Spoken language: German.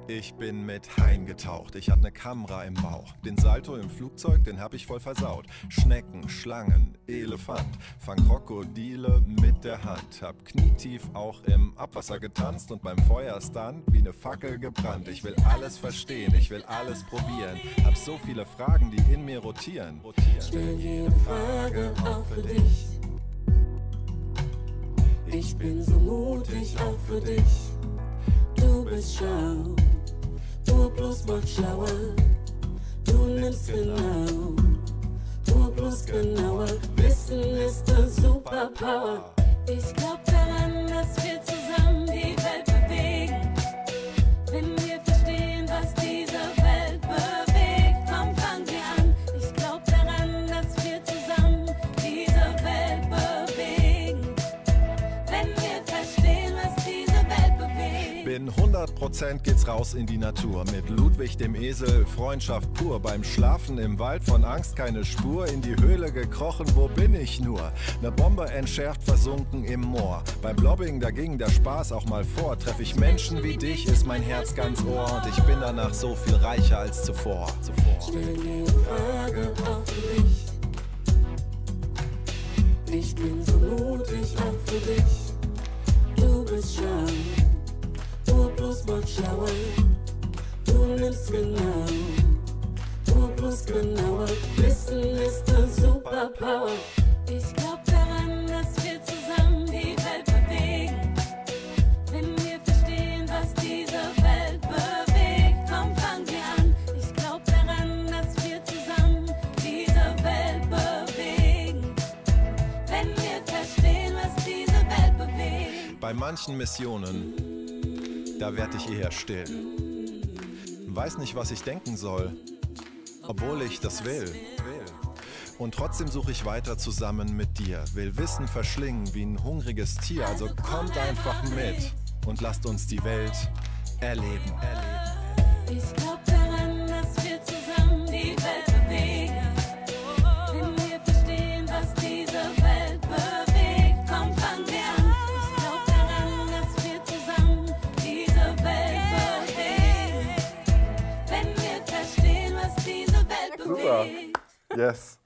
Ich bin mit heimgetaucht, ich hatte ne Kamera im Bauch. Den Salto im Flugzeug, den hab ich voll versaut. Schnecken, Schlangen, Elefant, fang Krokodile mit der Hand. Hab knietief auch im Abwasser getanzt und beim Feuerstand wie ne Fackel gebrannt. Ich will alles verstehen, ich will alles probieren. Hab so viele Fragen, die in mir rotieren. Stell jede Frage auch für dich. Ich bin so mutig auch für dich. Du bist schlau, du bloß mach schlauer. Du nimmst genau, du bloß genauer. Wissen ist eine Superpower. Ich glaub daran, dass wir zusammen die Welt bewegen. Wenn wir verstehen, was diese Welt bewegt, komm, fang sie an. Ich glaub daran, dass wir zusammen diese Welt bewegen. Wenn wir verstehen, was diese Welt bewegt. Bin 100% geht's raus in die Natur. Mit Ludwig dem Esel, Freundschaft pur. Beim Schlafen im Wald von Angst keine Spur. In die Höhle gekrochen, wo bin ich nur? Ne Bombe entschärft, versunken im Moor. Beim Blobbing, da ging der Spaß auch mal vor. Treff ich Menschen wie dich, ist mein Herz ganz Ohr. Und ich bin danach so viel reicher als zuvor. Stell dir eine Frage auch für dich. Ich bin so mutig auch für dich. Du bist schlau, du bloß mach schlauer. Du nimmst genau, du bloß genauer. Wissen ist eine Superpower. Ich glaub daran, dass wir zusammen die Welt bewegen. Wenn wir verstehen, was diese Welt bewegt, komm, fang sie an. Ich glaub daran, dass wir zusammen diese Welt bewegen. Wenn wir verstehen, was diese Welt bewegt. Bei manchen Missionen, da werd ich eher still. Weiß nicht, was ich denken soll, obwohl ich das will. Und trotzdem suche ich weiter zusammen mit dir. Will Wissen verschlingen wie ein hungriges Tier. Also kommt einfach mit und lasst uns die Welt erleben. Ich glaub daran, dass wir zusammen die Welt bewegen. Wenn wir verstehen, was diese Welt bewegt, komm, fang sie an. Ich glaub daran, dass wir zusammen diese Welt bewegen. Wenn wir verstehen, was diese Welt Super. bewegt. Yes.